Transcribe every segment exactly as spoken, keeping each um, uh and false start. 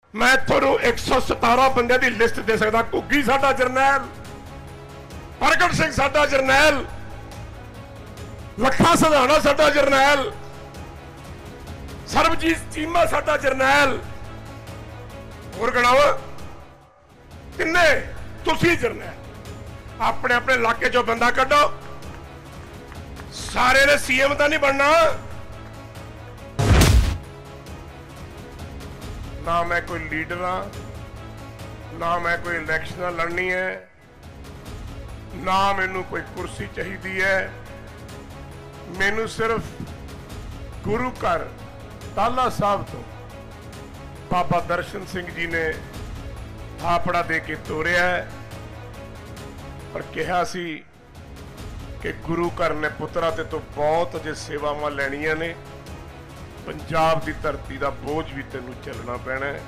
मैं थोनू एक सौ सतारा बंदे की लिस्ट दे सकता। घुग्गी साडा जरनैल, प्रगट सिंह साडा जरनैल, लखा सधाना साडा जरनैल, सरबजीत चीमा साडा जरनैल, होर गणाओ किन्ने तुसी जरनैल। अपने अपने इलाके चो बंदा कड्डो, सारे ने सीएम तो नहीं बनना। ना मैं कोई लीडर हाँ, ना मैं कोई इलैक्शन लड़नी है, ना मैनू कोई कुर्सी चाहिदी है। मैनू सिर्फ गुरु घर टाला साहब तो बाबा दर्शन सिंह जी ने थापड़ा दे के तोड़िया है और कहा सी कि गुरु घर ने पुत्रा ते तो बहुत अजे सेवावां लैणियां ने। पंजाब की धरती का बोझ भी तेनू चलना पैना है।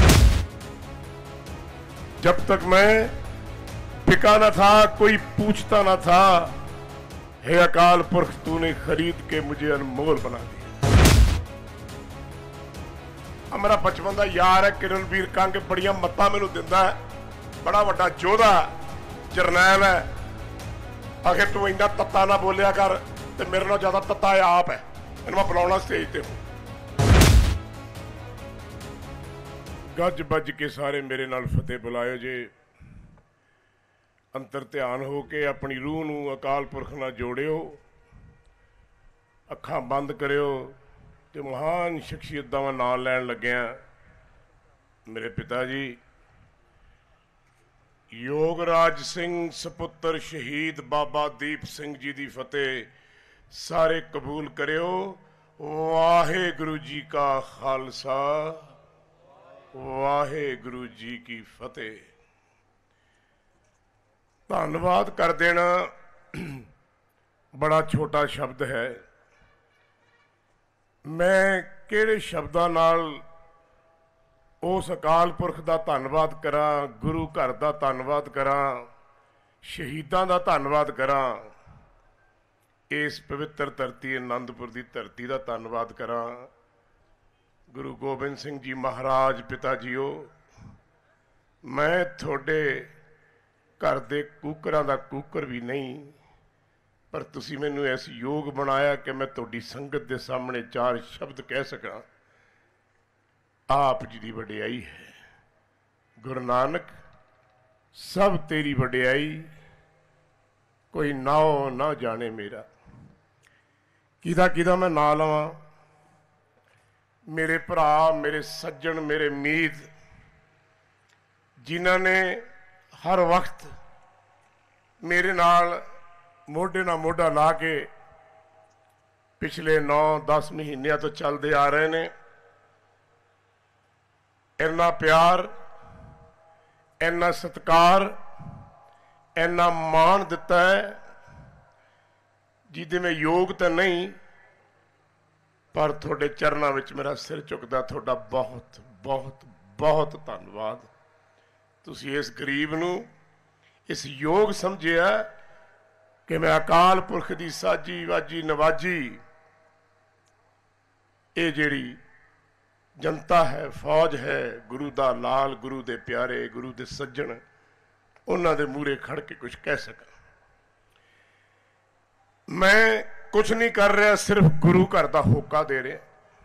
जब तक मैं बिका ना था, कोई पूछता ना था, हे अकाल पुरख तूने खरीद के मुझे अनमोल बना दिया। मेरा बचपन का यार है किरणवीर कंग, बड़िया मत्ता मैनू दिंदा है, बड़ा वड्डा योधा जरनैल है। आखिर तू इन्ना तत्ता ना बोलिया कर, ते मेरे नाल ज्यादा तत्ता आप है। इन्हू मैं बुलाउणा स्टेज ते हूं। गज बज के सारे मेरे नाल फतेह बुलायो जे। अंतर ध्यान हो के अपनी रूह नू अकाल पुरख नाल जोड़ियो, अखां बंद करियो ते महान शख्सियत दा मैं नाम लैन लग्या। मेरे पिता जी योगराज सिंह सपुत्र शहीद बाबा दीप सिंह जी दी फतेह सारे कबूल करियो। वाहेगुरु जी का खालसा, वाहेगुरु जी की फतेह। धन्यवाद कर देना बड़ा छोटा शब्द है। मैं किहड़े शब्दां नाल उस अकाल पुरख का धन्नवाद करा, गुरु घर का धन्नवाद करा, शहीदां का धन्नवाद करा, इस पवित्र धरती आनंदपुर की धरती का धन्नवाद करा। गुरु गोबिंद सिंह जी महाराज पिता जीओ, मैं थोड़े घर दे कूकरां दा कूकर भी नहीं, पर तुसी मैनू ऐस योग बनाया कि मैं तुहाडी संगत के सामने चार शब्द कह सका। आप जी की वडियाई है गुरु नानक, सब तेरी वडियाई, कोई नाओ ना जाने मेरा। किदा किदा मैं ना लवां। मेरे भरा, मेरे सज्जन, मेरे मीत, जिन्हां ने हर वक्त मेरे नाल मोढे ना मोढा ला के पिछले नौ दस महीनों तो चलते आ रहे हैं। इन्ना प्यार, इन्ना सत्कार, इन्ना मान दिता है जिहदे में योग तो नहीं, पर थोड़े चरणों में मेरा सिर झुकदा। थोड़ा बहुत बहुत बहुत धन्यवाद। तुसी इस गरीब नू इस योग समझिया कि मैं अकाल पुरख की साजी वाजी नवाजी, ये जिहड़ी जनता है, फौज है, गुरु दा लाल, गुरु दे प्यारे, गुरु दे सज्जन, उन्हां दे मूहरे खड़ के कुछ कह सका। मैं कुछ नहीं कर रहा, सिर्फ गुरु घर का होका दे रहा।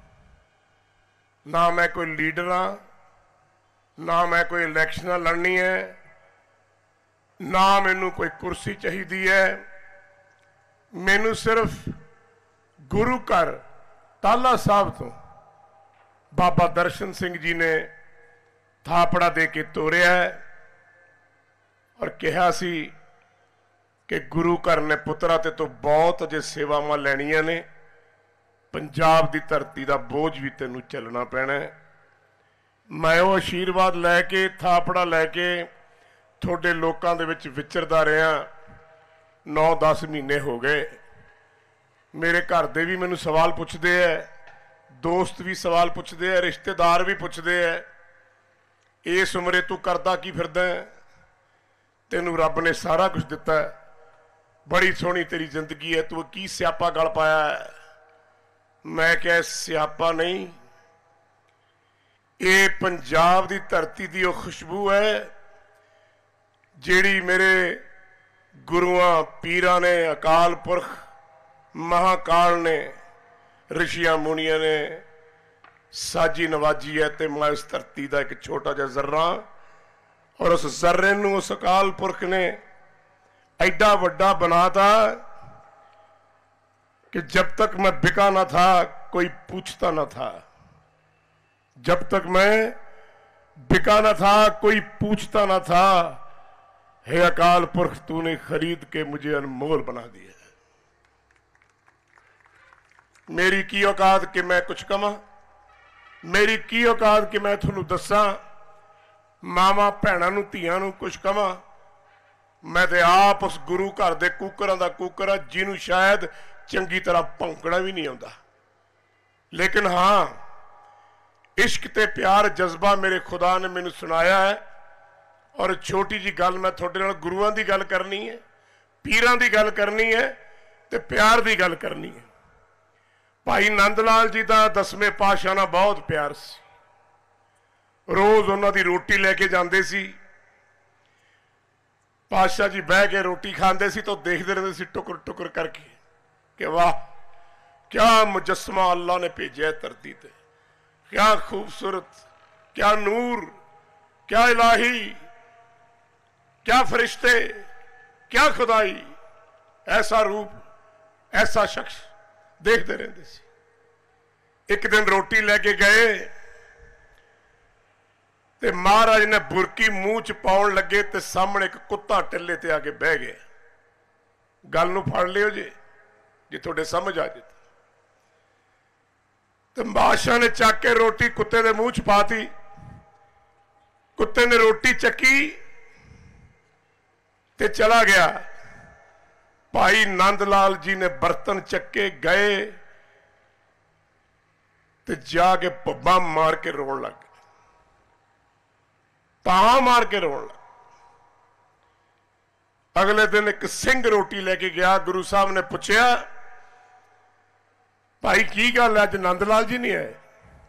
ना मैं कोई लीडर हाँ, ना मैं कोई इलैक्शन लड़नी है, ना मैनू कोई कुर्सी चाहिदी है। मैनू सिर्फ गुरु घर टाला साहब तो बाबा दर्शन सिंह जी ने थापड़ा दे के तोड़िया है और कहा सी कि गुरु घर ने पुत्रा ते तो बहुत अजे सेवावां लैणियां ने। पंजाब की धरती का बोझ भी तेनू चलना पैना है। मैं वो आशीर्वाद लैके, थापड़ा लैके थोड़े लोगों के विच विचरदा रहा। नौ दस महीने हो गए। मेरे घर दे भी मैनू सवाल पुछदे है, दोस्त भी सवाल पुछदे है, रिश्तेदार भी पुछदे है, इस उम्रे तू करदा की फिरदा है? तेनू रब ने सारा कुछ दिता है, बड़ी सोहनी तेरी जिंदगी है, तू की स्यापा गल पाया है? मैं क्या स्यापा नहीं, ये पंजाब दी धरती दी वो खुशबू है जिहड़ी मेरे गुरुआं पीरां ने, अकाल पुरख महाकाल ने, ऋषियां मुनियां ने साजी नवाजी है। तो मैं इस धरती का एक छोटा जिहा जर्रा, और उस जर्रे नूं उस अकाल पुरख ने एडा वड्डा बनाता कि जब तक मैं बिका ना था कोई पूछता ना था। जब तक मैं बिका ना था कोई पूछता ना था। हे अकाल पुरख, तूने खरीद के मुझे अनमोल बना दिया। मेरी की औकात कि मैं कुछ कमा, मेरी की औकात कि मैं थोनू दसा मावा भैणों नूं धीआं नूं कुछ कमा। मैं तो आप उस गुरु घर के कूकरां दा कूकर जिन्हों शायद चंगी तरह भौंकना भी नहीं आता, लेकिन हाँ इश्क ते प्यार जज्बा मेरे खुदा ने मैनू सुनाया है। और छोटी जी गल मैं थोड़े नाल गुरुआं दी गल करनी है, पीरां दी गल करनी है, ते प्यार दी गल करनी है। भाई नंद लाल जी का दसवें पातशाह नाल बहुत प्यार सी। रोज उन्हां दी रोटी लैके जांदे सी। पातशाह जी बह के रोटी खांदे सी तो देखते रहते सी टुकर टुकर करके कि वाह क्या मुजस्मा अल्लाह ने भेजा धरती ते, क्या खूबसूरत, क्या नूर, क्या इलाही, क्या फरिश्ते, क्या खुदाई, ऐसा रूप, ऐसा शख्स देखते रहते सी। एक दिन रोटी लेके गए ते महाराज ने बुरकी मूँह च पाउण लगे ते सामने एक कुत्ता टिल्ले ते आके बह गया। गल नूं फड़ लियो जे जे थोड़े समझ आ जाए। तो बादशाह ने चक के रोटी कुत्ते के मूँह च पाती। कुत्ते ने रोटी चकी ते चला गया। भाई नंद लाल जी ने बर्तन चक्के गए ते जाके पब्बा मार के रोन लग गए, तां मार के रोन लग। अगले दिन एक सिंह रोटी लेके गया। गुरु साहब ने पूछा भाई की गल है, अज नंद लाल जी नहीं आए?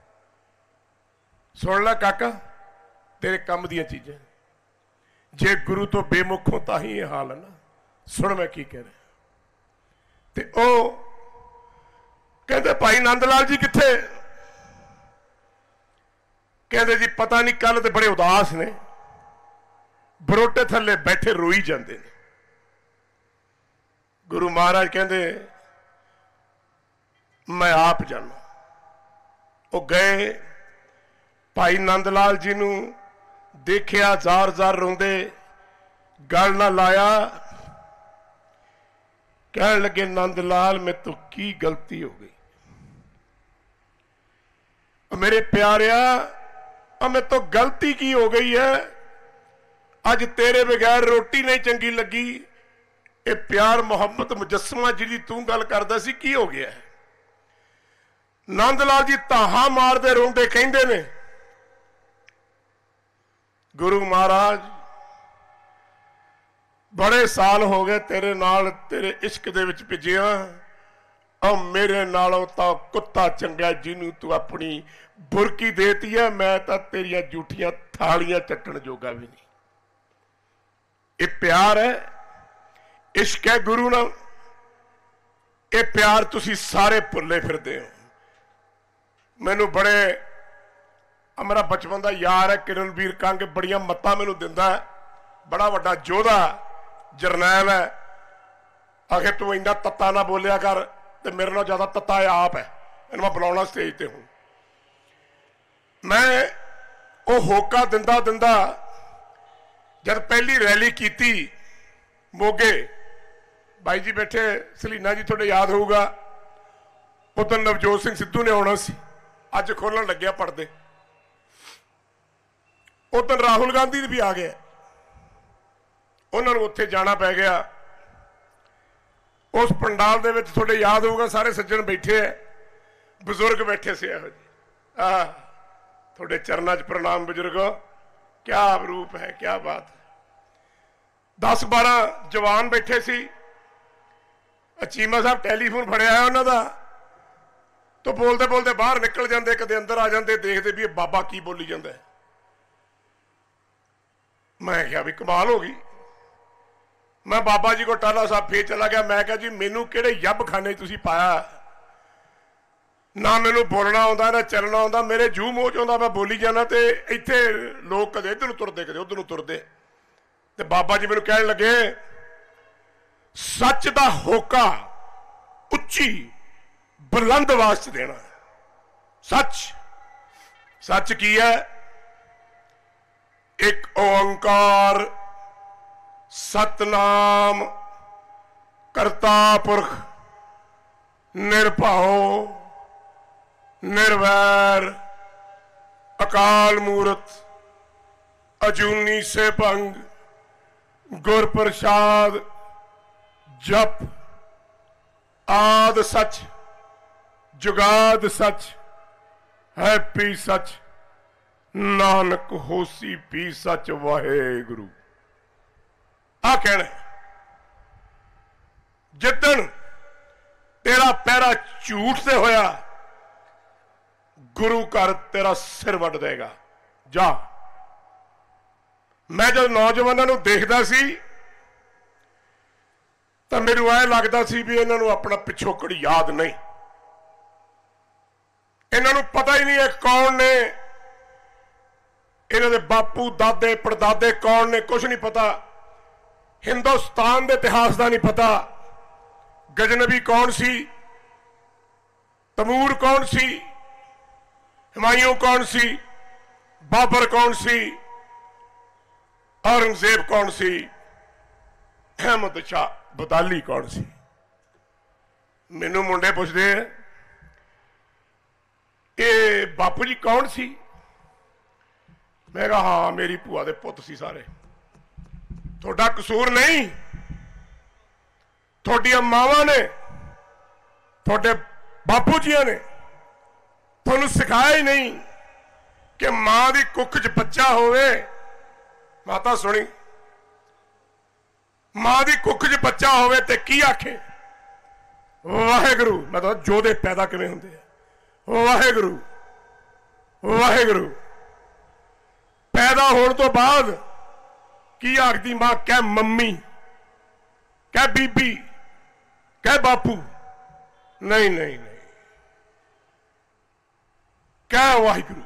सुन ला काका तेरे कम दियां चीजें, जे गुरु तो बेमुख हो तां ही यह हाल है ना। सुन मैं की कह रहा। ते ओ कहते भाई नंद लाल जी किथे? कहते जी पता नहीं, कल तो बड़े उदास ने, बरोटे थले बैठे रोई जाते हैं। गुरु महाराज कहते मैं आप जाना। वो गए, भाई नंद लाल जी नूं देखिया, जार जार रोंदे, गल ना लाया। कहने लगे नंद लाल में तो की गलती हो गई? मेरे प्यारिया मैं तो गलती की हो गई है? अज तेरे बगैर रोटी नहीं चंगी लगी। ये प्यार मोहब्बत मुजस्मा जी तू गल करदा सी, की हो गया है? नंद लाल जी ताहा मारदे रोंदे कहंदे ने गुरु महाराज बड़े साल हो गए तेरे नाल, तेरे इश्क दे विच भिजिया, और मेरे नालों तो कुत्ता चंगा जिन्हों तू अपनी बुरकी देती है। मैं तो तेरिया जूठियां थालियां चट्टण जोगा भी नहीं। ये प्यार है, इश्क है गुरु नाल। ये प्यार तुसी सारे भुले फिरदे हो। मैनू बड़े मेरा बचपन का यार है किरणवीर कंग, बड़िया मत्ता मैनू दिंदा है। बड़ा वड्डा जोधा जरनैल है। आखिर तू इन्ना तत्ता ना बोलिया कर, तो मेरे नाल ज्यादा तत्ता आप है। इन मैं बुलाना स्टेज ते हूं। मैं वो होका दिंदा दिंदा जब पहली रैली की मोगे, भाई जी बैठे, सलीना जी थोड़े याद होगा, उस दिन नवजोत सिंह सिद्धू ने आना सी, अज खोलन लग्या पड़दे। उस दिन राहुल गांधी भी आ गया, उन्होंने उत्थे जाना पै गया। उस पंडाल दे विच थोड़े याद होगा, सारे सज्जन बैठे है, बुजुर्ग बैठे से यहो जी। आ थोड़े चरणों च प्रणाम बुजुर्गो, क्या रूप है, क्या बात है। दस बारह जवान बैठे सी। चीमा साहब टैलीफोन फड़िया है उन्हों का, तो बोलते बोलते बाहर निकल जाते, कदे अंदर आ जाते, देखते भी बाबा की बोली जाता है। मैं क्या भी कमाल हो गई। मैं बाबा जी को टाला साहब फिर चला गया। मैं क्या जी मैनू किहड़े यब खाने तुसीं पाया, ना मैनू बोलना आता ना चलना आता, मेरे जू मोह च आउंदा, मैं बोली जाना। तो इत्थे लोग कदे इधर तुरते कदे उधर तुरते, ते बाबा जी मैनू कहण लगे सच दा होका उच्ची बुलंद आवाज च देना। सच सच की है? एक ओंकार सतनाम करता पुरख निर्भव निर्वैर अकाल मूरत अजूनी से भंग गुर प्रसाद जप आद सच जुगाद सच है पी सच नानक होसी पी सच वाहेगुरु। आ कहना जिदन तेरा पैरा झूठ से होया गुरु घर तेरा सिर वड देगा। जा। मैं जब नौजवानों को देखता सी तो मेनू ऐ लगता सी भी इन्हों अपना पिछोकड़ याद नहीं, इन्हों पता ही नहीं है कौन ने, इन्होंने बापू दादे परदादे कौन ने, कुछ नहीं पता। हिंदुस्तान के इतिहास का नहीं पता। गजनबी कौन सी, तमूर कौन सी, हुमायूं कौन सी, बाबर कौन सी, औरंगजेब कौन सी, अहमद शाह बदाली कौन सी। मैनू मुंडे पुछदे ये बापू जी कौन सी? मैं कहा हाँ मेरी भूआ दे पुत सी सारे। थोड़ा कसूर नहीं, थोड़िया मावां ने थोड़े बापू जिया ने तुहानू सिखाया ही नहीं कि मां की कुख च बच्चा होवे। माता सुनी, मां की कुख च बच्चा होवे ते की आखे वाहेगुरु। मैं तो जोधे पैदा किवें हुंदे आ, वाहेगुरु वाहेगुरु। पैदा होने तो बाद की आखदी मां? कह मम्मी, कह बीबी, कह बापू। नहीं नहीं नहीं, कह वाहिगुरु।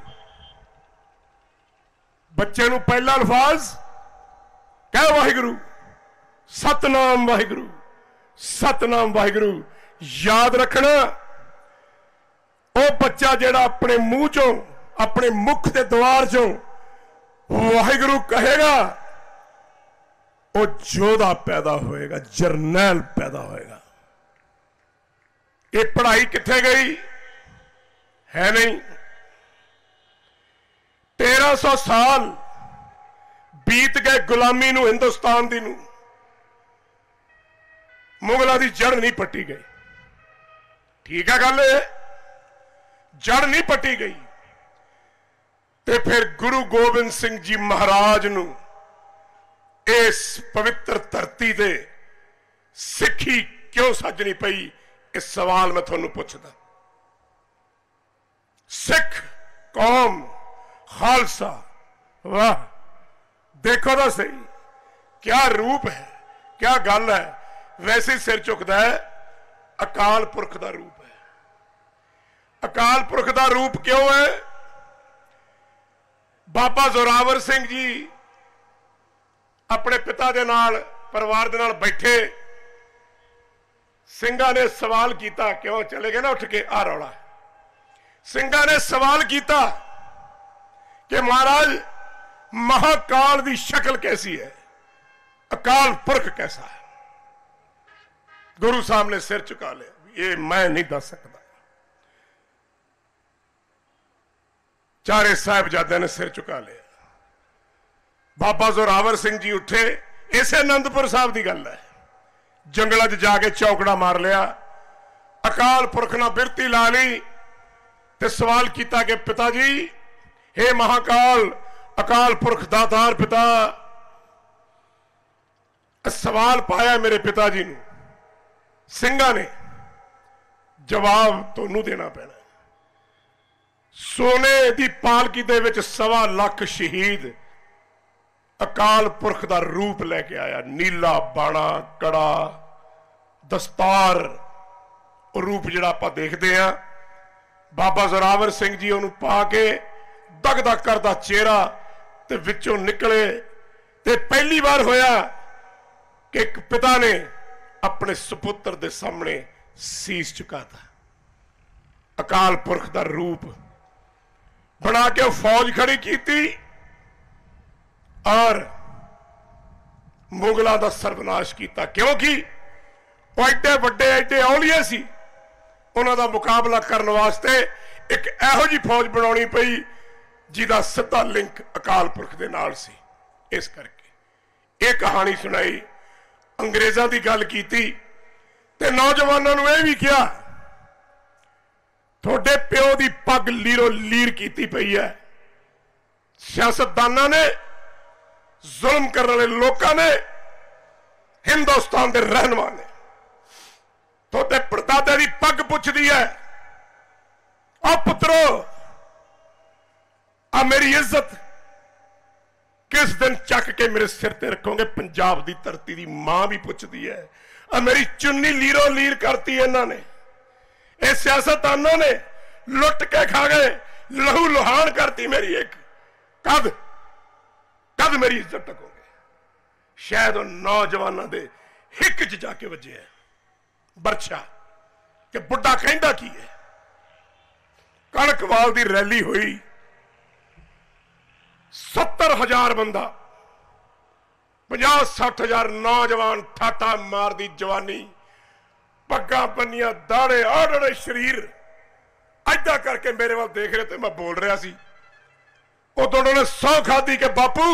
बच्चे नू पहला अल्फाज कह वाहिगुरु, सतनाम वाहिगुरु, सतनाम वाहिगुरु। याद रखना वो बच्चा जेड़ा अपने मुंह चों अपने मुख के द्वार चों वाहिगुरु कहेगा वो जोधा पैदा होएगा, जरनैल पैदा होएगा। ये पढ़ाई किथे गई है? नहीं। तेरह सौ साल बीत गए गुलामी नू, हिंदुस्तान दी नू। मुगलों की जड़ नहीं पट्टी गई। ठीक है गल, जड़ नहीं पट्टी गई। ते फिर गुरु गोबिंद सिंह जी महाराज नू इस पवित्र धरती ते सिक्खी क्यों सजनी पई? इस सवाल मैं थोनू पुछदा। सिख कौम खालसा, वाह देखो तो सही क्या रूप है, क्या गल है। वैसे सिर झुकदा है, अकाल पुरख का रूप है। अकाल पुरख का रूप क्यों है? बाबा जोरावर सिंह जी अपने पिता दे नाल परिवार दे नाल बैठे, सिंघा ने सवाल किया, क्यों चले गए ना उठ के आ रौला। सिंघा ने सवाल किया कि महाराज महाकाल की शक्ल कैसी है, अकाल पुरख कैसा है? गुरु साहब ने सिर झुका लिया, ये मैं नहीं दस सकता। चारे साहिबजादे ने सिर झुका लिया। बाबा जोरावर सिंह जी उठे, इसे आनंदपुर साहब की गल है। जंगलों च जाके चौकड़ा मार लिया, अकाल पुरख ने बिरती ला ली ते सवाल किया कि पिता जी, हे महाकाल अकाल पुरख दातार पिता, सवाल पाया मेरे पिता जी ने। सिंघा ने जवाब तोनू देना पैना। सोने की पालकी दे विच सवा लाख शहीद अकाल पुरख का रूप लैके आया। नीला बाणा कड़ा दस्तार रूप जिहड़ा आपां देखदे हां, बाबा जोरावर सिंह जी उहनूं पा के दग दग करदा चेहरा ते विचों निकले ते पहली बार होया कि एक पिता ने अपने सुपुत्र दे सामने सीस झुकाता। अकाल पुरख का रूप बना के फौज खड़ी की और मुगलों का सर्वनाश किया, क्योंकि वो एडे वड्डे एडे औलिए सी। उन्हों का मुकाबला करने वास्ते एक इहो जी फौज बनानी पई जिहदा सीधा लिंक अकाल पुरख दे नाल सी। इस करके ये कहानी सुनाई, अंग्रेज़ों की गल की ते नौजवानों नूं यह भी कहा थोड़े प्यो की पग लीरो लीर की पई है। सियासतदानों ने, जुल्म करने वाले लोगों ने, हिंदुस्तान के रहनुमा ने थोड़े परदादे की पग पुछदी है। आ पुत्रो, आ मेरी इज्जत किस दिन चक के मेरे सिर ते रखोगे? पंजाब की धरती की मां भी पुछदी है। आ मेरी चुन्नी लीरो लीर करती इन्होंने, ये सियासतदानों ने लुट के खा गए, लहू लुहान करती मेरी। एक कद कद मेरी इज्जत टकोगे? शायद नौजवानों के हिक च जाके वजे है बरछा कि बुढ़ा कहंदा की है। कणकवाल की रैली हुई, सत्तर हजार बंदा, पचास सठ हजार नौजवान, ठाठा मार दी जवानी, पग्गां बन्नियां, दाड़े आड़े शरीर ऐदा करके मेरे वाल देख रहे थे। मैं बोल रहा सी, उदों उन्होंने सौ खाधी कि बापू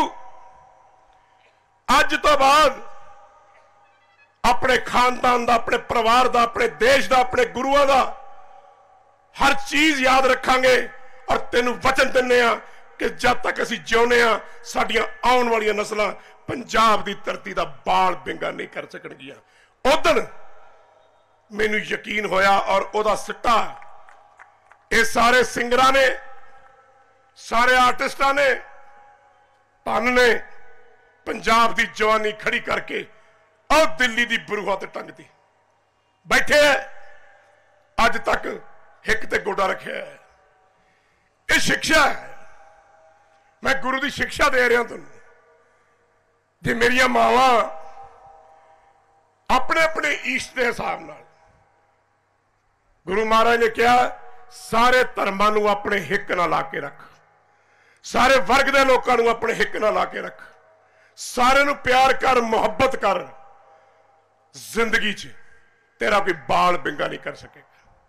अज तो बाद अपने खानदान का, अपने परिवार का, अपने देश का, अपने गुरुओं का हर चीज याद रखांगे और तेनू वचन दिन्ने आ कि जब तक असीं जिउंदे आ साडियां आउण वालियां नस्लां पंजाब की धरती का बाल बिंगा नहीं कर सकणगियां। उदण मैनू यकीन होया और उहदा सिट्टा ये सारे सिंगरां ने, सारे आर्टिस्टां ने, धन ने पंजाब की जवानी खड़ी करके और दिल्ली की बरूहा ते टंगती बैठे है। अज तक हिक ते गोडा रखे है। ये शिक्षा है, मैं गुरु की शिक्षा दे रहा तुम। जे मेरिया मावां अपने अपने ईष्ट के हिसाब नाल, गुरु महाराज ने कहा सारे धर्मां नूं अपने हिक नाल ला के रख, सारे वर्ग के लोगों नूं अपने हिक नाल ला के रख, सारे नूं प्यार कर, मुहब्बत कर, जिंदगी च तेरा कोई बाल बिंगा नहीं कर सकेगा।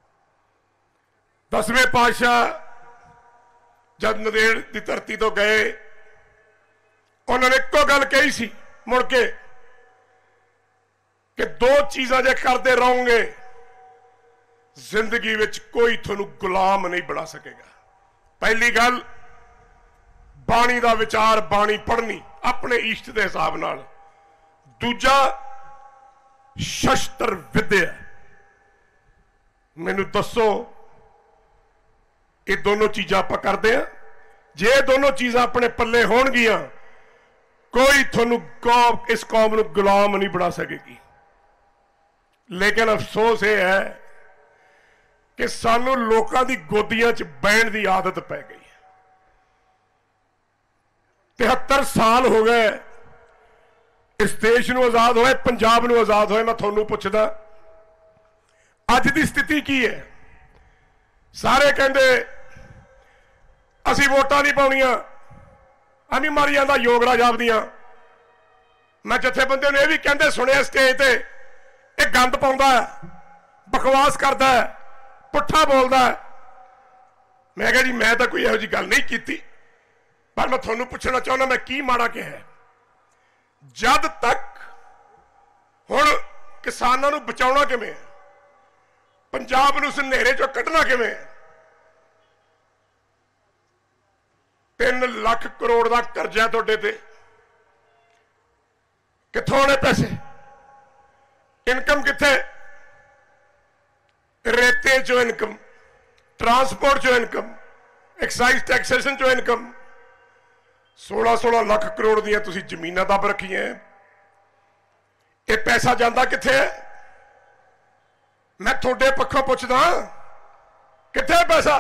दसवें पातशाह जब नंदेड़ की धरती तो गए, उन्होंने एको गल कही सी मुड़ के कि दो चीज़ां जे करते रहोगे जिंदगी विच कोई तुहानूं गुलाम नहीं बना सकेगा। पहली गल बाणी का विचार, बाणी पढ़नी अपने इष्ट के हिसाब नाल। दूजा शस्त्र विद्या। मैनू दसो ये दोनों चीज़ां आपां करदे हां? जे दोनों चीज़ां अपने पल्ले होणगियां कोई तुहानूं कौम, इस कौम नूं गुलाम नहीं बना सकेगी। लेकिन अफसोस ये है कि सानू लोकां दी गोदियां च बैण दी आदत पै गई। तिहत्तर साल हो गए इस देश नूं आजाद होए, पंजाब नूं आजाद होए। मैं तुहानूं पुछदा अज दी स्थिति की है? सारे कहंदे असीं वोटां नहीं पाउणियां, अमी मारी जांदा योगराज आपदियां। मैं जथेबंदियां नूं इह वी कहंदे सुणिया स्टेज ते ये गंद पाउंदा है, बकवास करदा है, पुट्ठा बोलदा है। मैं कहा जी मैं तो कोई इहो जी गल नहीं कीती, पर मैं तुहानूं पुछना चाहुंदा मैं की माड़ा किहा है? जद तक हुण किसानां नूं बचाउणा किवें, पंजाब नूं सनेरे चों कढना किवें? तीन लाख करोड़ का करजा तुहाडे ते, कित्थों आने पैसे? इनकम कित्थे? रेते चो इनकम, ट्रांसपोर्ट चो इनकम, एक्साइज टैक्सेशन चो इनकम सोलह सोलह लाख करोड़ दियां तुसीं जमीनां दब रखियां। ये पैसा जांदा कित्थे है? मैं थोड़े पक्षों पुछदा कित्थे पैसा?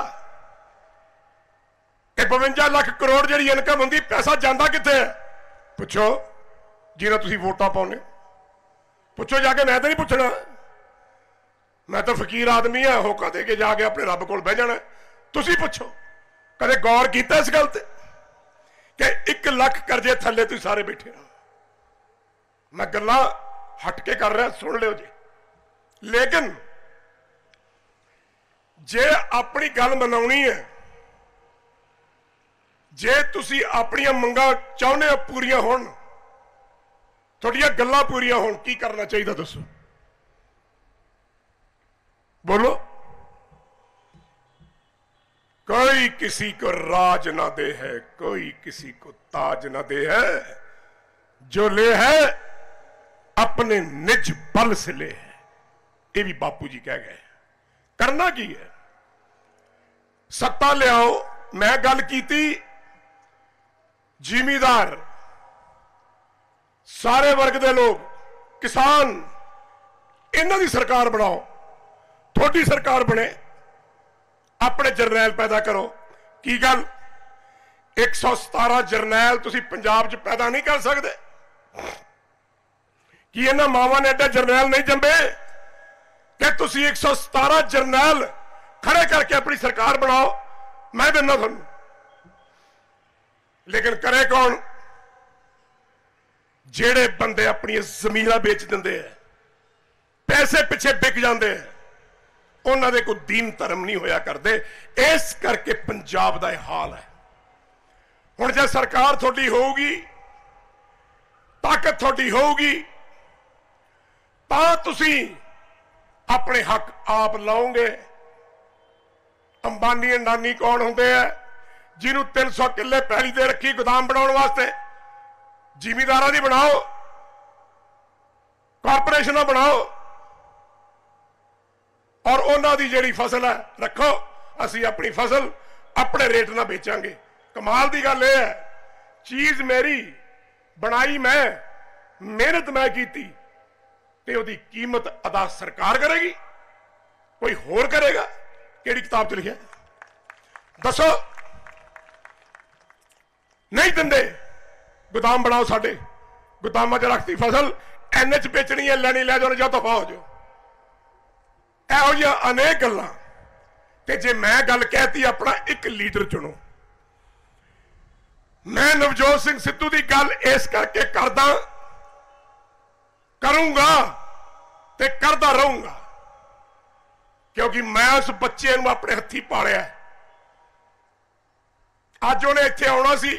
ये बवंजा लाख करोड़ जिहड़ी इनकम हुंदी पैसा जांदा कित्थे है? पुछो जिन्हां तुसीं वोटां पाउने, पुछो जाके। मैं तो नहीं पुछना, मैं तो फकीर आदमी है, होका दे के जाके अपने रब कोल बह जाना। तुसीं पुछो कदे गौर कीता इस गल ते कि एक लाख करजे थल्ले तुसीं सारे बैठे रहो। मैं गल्लां हट के कर रहा, सुन लियो जी। लेकिन जे अपनी गल मनाउणी है, जे तुसीं अपनियां मंगां चाहुंदे हो पूरियां होण, तुहाडीआं गल्लां पूरियां होण, की करना चाहिए दसो? बोलो। कोई किसी को राज ना दे है, कोई किसी को ताज ना दे है, जो ले है अपने निज बल से ले है। ये भी बापू जी कह गए। करना की है? सत्ता ले आओ। मैं गल कीती जिमीदार, सारे वर्ग के लोग, किसान, इन्हां दी सरकार बनाओ, थोड़ी सरकार बने, अपने जरनैल पैदा करो। की गल एक सौ सतारा जरनैल तुसीं पंजाब च पैदा नहीं कर सकते? कि इन्हां मावां ने एडा जरनैल नहीं जंबे कि तुसीं एक सौ सतारा जरनैल खड़े करके अपनी सरकार बनाओ? मैं दिना तुहानूं। लेकिन करे कौन? जेड़े बंदे अपनी जमीन बेच देंदे हैं, पैसे पिछे बिक जाते हैं, उन्होंने कोई दीन धर्म नहीं होया करते। इस करके पंजाब का यह हाल है। हुण जे सरकार थोड़ी होगी, ताकत थोड़ी होगी, तां तुसीं अपने हक आप लाओगे। अंबानी अंडानी कौन होंदे है? जिन्हों तीन सौ किले पैली दे रखी गोदाम बनाने वास्ते। जिमीदारां दी बनाओ, कारपोरेशनां बनाओ, और उन्हां दी जिहड़ी फसल है रखो। असीं अपनी फसल अपने रेट ना बेचांगे। कमाल दी गल यह है, चीज मेरी बनाई मैं, मेहनत मैं कीती, ते उहदी कीमत अदा सरकार करेगी? कोई होर करेगा? केड़ी किताब च लिखिआ? दसो। नहीं दिंदे। गोदाम बनाओ, साडे गोदामां च रखती फसल, एन च बेचनी है, लैनी लै जाओ, जाओ दफा हो जाओ। ਇਹੋ ਜਿਹੀਆਂ अनेक गल्लां। ते जे मैं गल कहती अपना एक लीडर चुनो। मैं नवजोत सिंह सिद्धू की गल इस करके करदा, करूंगा ते करदा रहूंगा, क्योंकि मैं उस बच्चे नूं अपने हत्थी पालिया। अज उन्हें इत्थे आउणा सी,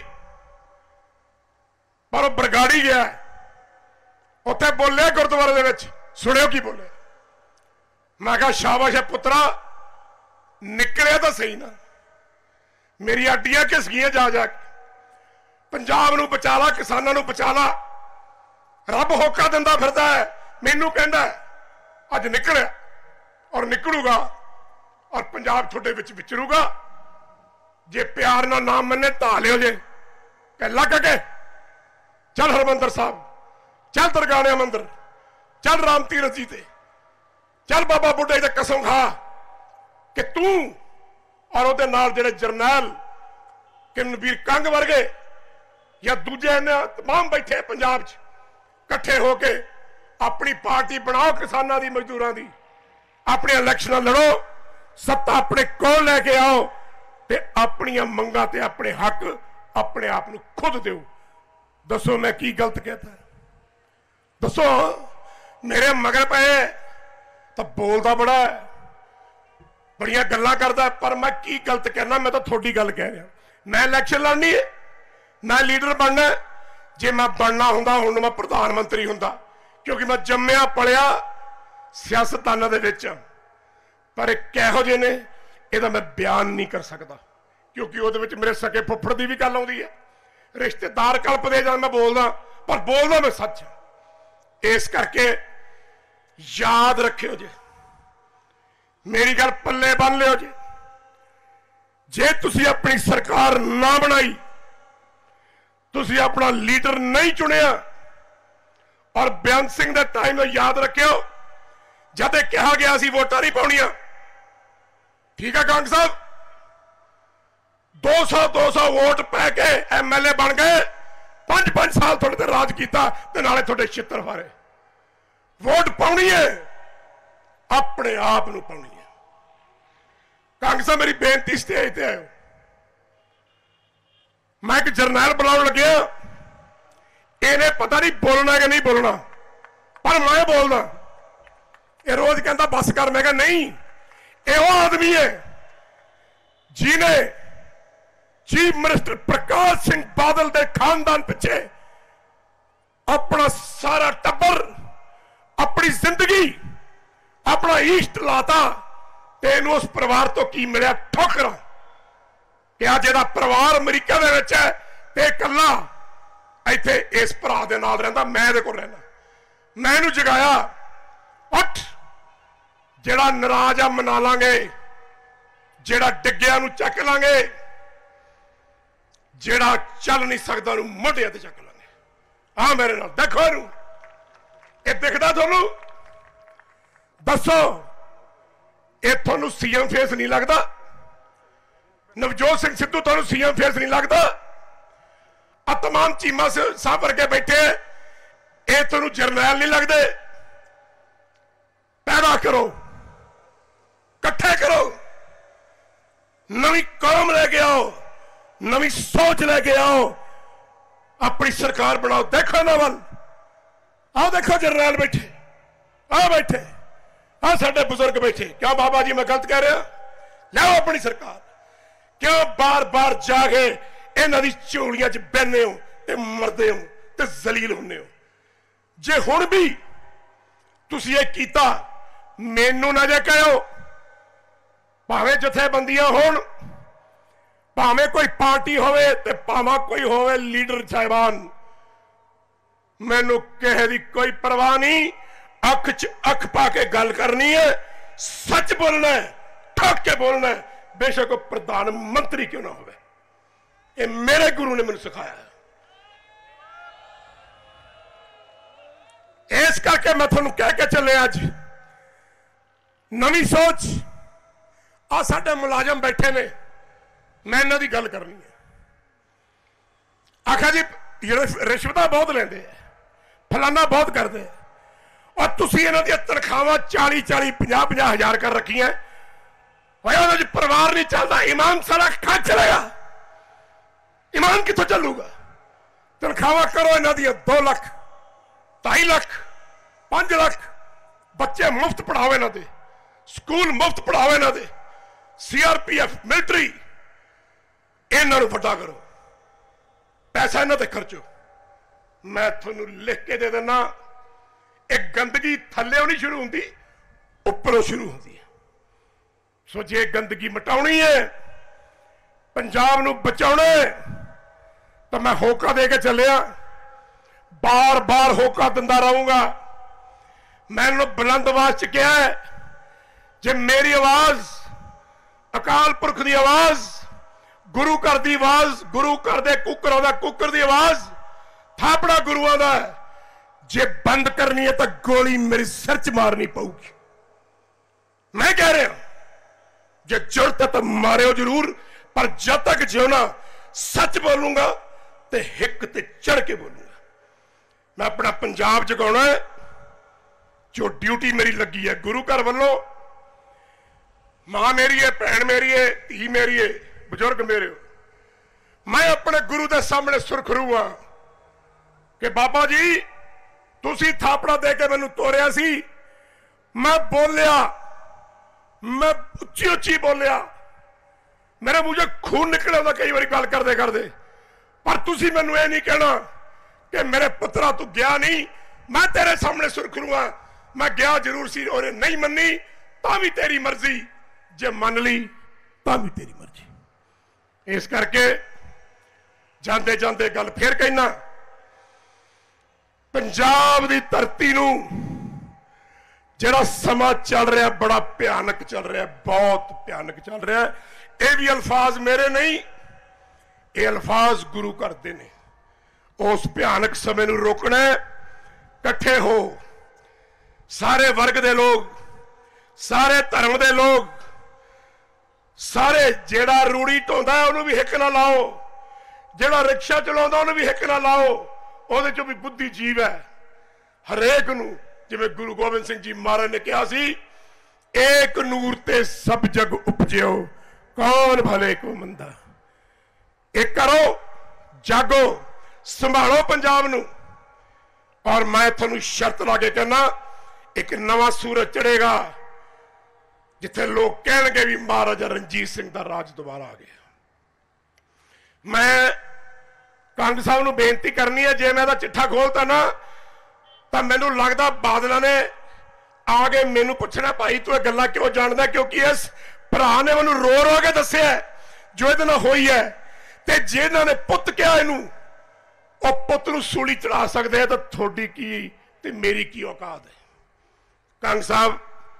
पर वो बरगाड़ी गया, उत्थे बोलिया गुरुद्वारे दे विच। सुनियो की बोले? मैं कहा शाबाश है पुत्रा, निकलिया तो सही ना। मेरी हड्डियां घिस गई जा जाके। पंजाब नूं बचा ला, किसानां नूं बचा ला। रब होका दिंदा फिरदा है, मैनूं कहंदा अज निकलिया और निकलूगा, और पंजाब तुहाडे विच विचरूगा। जे प्यार ना नाम मन्ने ढा लिओ जे। कह लग के चल हरमंदर साहब, चल दरगाह मंदिर, चल राम तीरथ जी ते, चल बाबा बुढ़े ते कसम खा कि तू और उहदे नाल जिहड़े जरनैल किरणवीर कंग वर्गे या दूजे तमाम बैठे पंजाब च इकट्ठे होके अपनी पार्टी बनाओ, किसानां दी, मजदूरां दी, अपने इलैक्शन लड़ो, सत्ता अपने कोल लैके आओ, ते अपनियां मंगां ते अपने हक अपने आप नूं खुद दिओ। दसो मैं की गलत कहता? दसो। मेरे मगर पे तो बोलता बड़ा है, बड़ियां गल्लां करदा, पर मैं की गलत कहना? मैं तो थोड़ी गल कह रहा। मैं इलैक्शन लड़नी है, मैं लीडर बनना। जे मैं बनना हुंदा हुण मैं प्रधानमंत्री हुंदा, क्योंकि मैं जम्मिया पलिया सियासतदानां दे विच। पर किहो जिहे ने इहदा मैं बयान नहीं कर सकता, क्योंकि उहदे विच मेरे सके फुफड़ दी भी गल आउंदी है। रिश्तेदार कल्पदे जद मैं बोलदा, पर बोलदा मैं सच। इस करके याद रखियो जे, मेरी गल पल्ले बन लियो जे। जे तुसी अपनी सरकार ना बनाई, तुसी अपना लीडर नहीं चुनिया, और बेअंत सिंह के टाइम में याद रखियो जब कहा गया सी वोटां नहीं पाउणियां, ठीक है कांग साहब, दो सौ दो सौ वोट पै के एम एल ए बन गए, पांच पांच साल थोड़े ते राज किया, नाले थोड़े छित्र मारे। वोट पाउणी है, अपने आप नूं पाउणी है। कांग साहब मेरी बेनती स्टेज ते आयो, मैं एक जरनैल बुलाने लगे, इन्हें पता नहीं बोलना कि नहीं बोलना, पर मैं बोलना। ये रोज कहता बस कर, मैं कहा नहीं, यो आदमी है जिन्हें चीफ मिनिस्टर प्रकाश सिंह बादल के खानदान पिछे अपना सारा टब्बर, अपनी जिंदगी, अपना ईस्ट लाता, तेन उस परिवार तो की मिले ठोकर कि अज एदा परिवार अमरीका दे विच है ते कल्ला इत्थे इस भरा दे नाल रहिंदा, मैं इहदे कोल रहना। मैं इहनूं जगाया, उठ, जिहड़ा नाराज आ मना लांगे, जिहड़ा डिग्गिया नूं चक लांगे, जिहड़ा चल नहीं सकदा नूं मोढियां ते चक लांगे। हाँ मेरे नाल देखो, इहनूं ये दिखदा तुहानूं? दसो ये तुहानूं सीएम फेस नहीं लगदा? नवजोत सिंह सिद्धू तुहानूं सीएम फेस नहीं लगदा? आ तमाम चीमा साहब वर्गे बैठे, ये तुहानूं जरनैल नहीं लगदे? पैदा करो, इकट्ठे करो, नवी कौम लेके आओ, नवी सोच लेके आओ, अपनी सरकार बनाओ। देखो ना वल, आओ देखो जरनैल बैठे, आ बैठे, आ साडे बुजुर्ग बैठे। क्या बाबा जी मैं गलत कह रहा? लाओ अपनी सरकार। क्यों बार बार जाके इन्हां दी झोलियां च बहने हो ते मरदे हो ते जलील होंदे हो? जे हुण भी तुसीं ये कीता, मैनू ना जे कहो, भावें जथेबंदियां होण, भावें कोई पार्टी होवे ते भावें कोई होवे लीडर साहिबान, मैनू किसी दी कोई परवाह नहीं। अख च अख पा के गल करनी है, सच बोलना है, ठोक के बोलना है, बेशक वो प्रधानमंत्री क्यों ना होवे। ये मेरे गुरु ने मैनू सिखाया है। इस करके मैं तुहानू कह के चले, अज नवी सोच, आ साडे मुलाजम बैठे ने, मैं इन्हां दी गल करनी है। आखा जी रिश्वतां बहुत लेंदे, फलाना बहुत करदे, और तुसीं इन्हां दी तनख्वाहां चाली चाली पचास पचास हजार कर रखियां, उन्हां परिवार नहीं चलता। ईमान सारा कहाँ चलेगा? ईमान कितों चलूगा? तनख्वाहां करो इन्हां दी दो लाख ढाई लाख पांच लाख, बच्चे मुफ्त पढ़ाओ इन्हां दे, स्कूल मुफ्त पढ़ाओ इन्हां दे, सीआरपीएफ मिलिटरी, इन्हां नूं वड्डा करो, पैसा इन्हां ते खर्चो। मैं तुहानूं लिख के दे देना, एक गंदगी थल्ले नहीं शुरू होंदी, उपरों शुरू होंदी है। सो जे गंदगी मिटाउणी है, पंजाब नूं बचाउणा है, तो मैं होका दे के चलिया, बार बार होका दिंदा रहूंगा। मैनूं बुलंद आवाज च कहा है, जे मेरी आवाज, अकाल पुरख की आवाज, गुरु घर की आवाज, गुरु घर दे कुकरां दा कुकर की आवाज, थापड़ा गुरुआं दा है, जे बंद करनी है तो गोली मेरी सिर च मारनी पऊगी। मैं कह रहा जे जरूरत है तो मारियो जरूर, पर जब तक जियोना सच बोलूंगा ते हिक ते चढ़ के बोलूंगा। मैं अपना पंजाब जगाउणा है, जो ड्यूटी मेरी लगी है गुरु घर वालों। मां मेरी है, भैन मेरी है, धी मेरी है, बुजुर्ग मेरे हो। मैं अपने गुरु के सामने सुरखरू हाँ कि बाबा जी तुसी थापड़ा दे के मैनू तोड़िया सी, मैं बोलिया, मैं उच्ची उच्ची बोलिया, मेरे मुझे खून निकले होता कई बार गल करते करते, पर तुसी मैनू ये नहीं कहना कि मेरे पुत्रा तू गया नहीं। मैं तेरे सामने सुरखरू हाँ, मैं गया जरूर सी और नहीं मनी, ता भी तेरी मर्जी, जे मन ली ता भी तेरी मर्जी। इस करके जाते जाते गल फिर कहना, पंजाब की धरती नूं जिहड़ा समा चल रहा बड़ा भयानक चल रहा, बहुत भयानक चल रहा। ये भी अल्फाज मेरे नहीं, ये अल्फाज गुरु घर दे ने। उस भयानक समय नूं रोकना है, इकट्ठे हो सारे वर्ग दे लोग, सारे धर्म दे लोग, सारे जेड़ा रूड़ी ढोंदा है उन्होंने भी हिक ना लाओ, जेड़ा रिक्शा चलाउंदा उन्होंने भी हिक ना लाओ, उहदे चों भी बुद्धि जीव है। हरेक नूं जिवें गुरु गोबिंद सिंह जी महाराज ने कहा सी, एक नूर ते सब जग उपजियो, कौन भले को मंदा। एक करो, जागो, संभालो पंजाब नूं। और मैं तुहानूं शर्त ला के कहना, एक नवा सूरज चढ़ेगा जिथे लोग कहणगे भी महाराजा रणजीत सिंह दा राज दोबारा आ गया। मैं कंग साहब नूं बेनती करनी है, जे मैं दा चिट्ठा खोलता ना तो मैनूं लगदा बादलों ने आ के मैनूं पुछना, भाई तू ये गल्लां क्यों जानदा, क्योंकि इस भरा ने मैनूं रो रो के दस्सिया जो इहदे नाल होई है। ते जिन्हां ने पुत कहा इनू, और पुत नूं सूली चढ़ा सकते हैं, तो थोड़ी की ते मेरी की औकात है। कंग साहब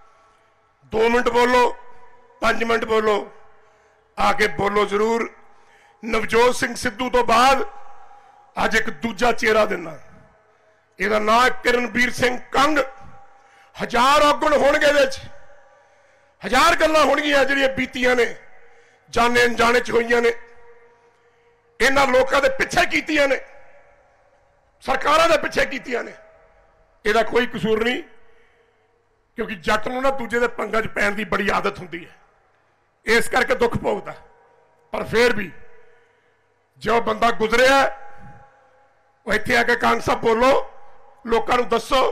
दो मिनट बोलो, पांच मिनट बोलो, आके बोलो जरूर। नवजोत सिंह सिद्धू तो बाद अज एक दूजा चेहरा देना, इहदा नाम किरणबीर सिंह कंग। हजार औगुण होणगे इहदे च, हजार गल्लां होणगियां जिहड़ियां बीतियां ने, जाने अनजाने च होईयां ने, इन्हां लोकां दे पिछे कीतियां ने, सरकारां दे पिछे कीतियां ने। इहदा कोई कसूर नहीं, क्योंकि जट नूं ना दूजे दे पंगां च पैण दी बड़ी आदत हुंदी है, इस करके दुख भोगदा। पर फिर भी जो बंदा गुजरिया वो इत्थे आके कंग साहब बोलो, लोकां नूं दसो।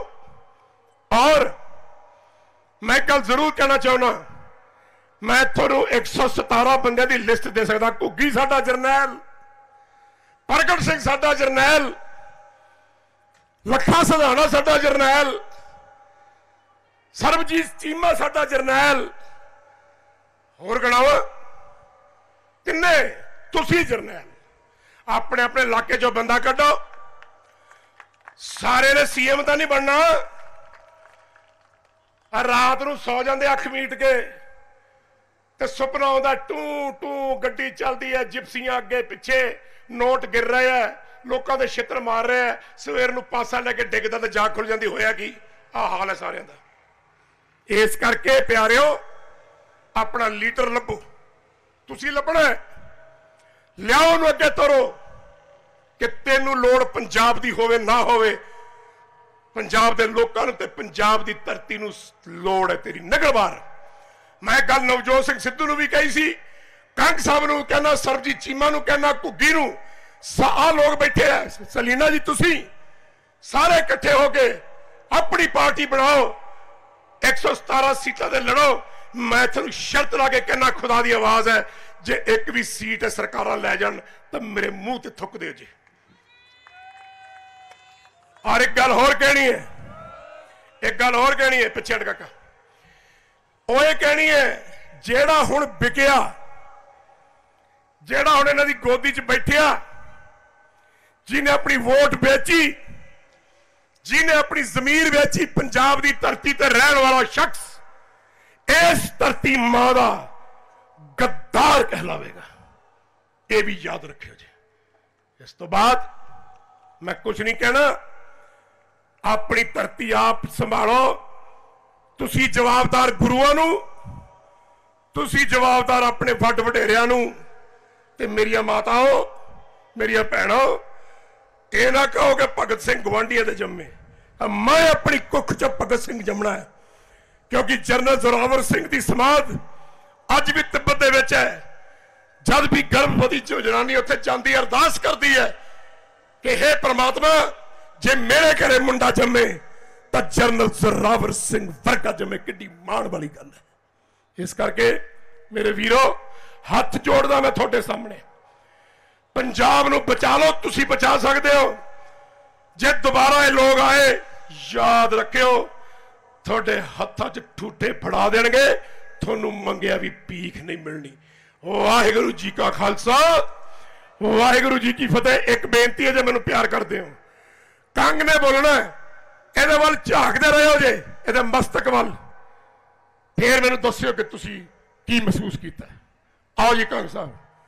और मैं कल जरूर कहना चाहना, मैं तुहानूं एक सौ सतारा बंदे की लिस्ट दे सकदा। घुग्गी साडा जरनैल, प्रगट सिंह साडा जरनैल, लखा सधाना साडा जरनैल, सरबजीत चीमा साडा जरनैल, होर गणावा किन्ने, तुसी जरनैल। अपने अपने इलाके चो बंदा कड्डो, सारे ने सीएम तो नहीं बनना। रात नूं सौ जांदे अख मीट के, ते सुपना आउंदा टू टू गड्डी चलती है, जिप्सियां अगे पिछे, नोट गिर रहे हैं, लोगों के छित्र मार रहे हैं, सवेर नूं पासा लेके डिगदा ते जाग खुल जाती, होया की आ हाल है सारिਆਂ ਦਾ। इस करके प्यारिओ अपना लीडर लभो, तुसी लभना, लियाओ नूं अगे तोरो, कि तेनू लोड़ पंजाब दी होवे ना होवे, पंजाब दे लोकां नूं ते पंजाब दी धरती नूं लोड़ है तेरी नगरबार। मैं गल नवजोत सिंह सिद्धू नूं भी कही सी, कंग साहब नूं कहना, सरबजीत चीमा नूं कहना, घुग्गी नूं, आ लोग बैठे हैं, सलीना जी तुसी सारे इकट्ठे होके अपनी पार्टी बनाओ, एक सौ सतारा सीटां ते लड़ो। मैं तुहानूं शर्त ला के कहना, खुदा दी आवाज है, जे एक भी सीट सरकारां लै जाण तो मेरे मुंह ते थुक दिओ जी। और एक गल होर कहनी है, एक गल होर कहनी है, पिछे हट काका, वो ये कहनी है, जेड़ा हुण बिकिया, जेड़ा हुण इन्हां दी गोदी च बैठिया, जिन्हें अपनी वोट बेची, जिन्हें अपनी जमीर बेची, पंजाब की धरती पर रहने वाला शख्स इस धरती मां दा गद्दार कहलावेगा। यह भी याद रखियो जी। इस तो बाद मैं कुछ नहीं कहना, अपनी धरती आप संभालो। तुसी जवाबदार गुरुआं नूं, तुसी जवाबदार अपने वड वडेरियां नूं, ते मेरिया माताओं, मेरिया भैणों, ये ना कहो कि भगत सिंह गवांढिया दे जम्मे। मैं अपनी कुख च भगत सिंह जमना है, क्योंकि जनरल जोरावर सिंह की समाध अज भी तिब्बत दे विच है। जब भी गर्भवती जनानी उत्थे जांदी अरदास करती है कि हे परमात्मा, जे मेरे घरे मुंडा जम्मे तो जनरल जोरावर सिंह वर्गा जम्मे। किड्डी माण वाली गल है। इस करके मेरे वीरों, हाथ जोड़दा मैं थोड़े सामने, पंजाब नूं बचा लो, तुसी बचा सकते हो। जे दोबारा ये लोग आए, याद रखियो, थोड़े हत्थां च ठूठे फड़ा देणगे, थोनू मंगिया भी भीख नहीं मिलनी। वाहिगुरू जी का खालसा, वाहिगुरू जी की फतेह। एक बेनती है, जो मैनूं प्यार करते हो, कंग ने बोलना, इहदे वल झाकदे रहो जे, इहदे मस्तक वल, फिर मैनूं दस्सिओ कि तुसी की महसूस कीता। आओ जी कंग साहब।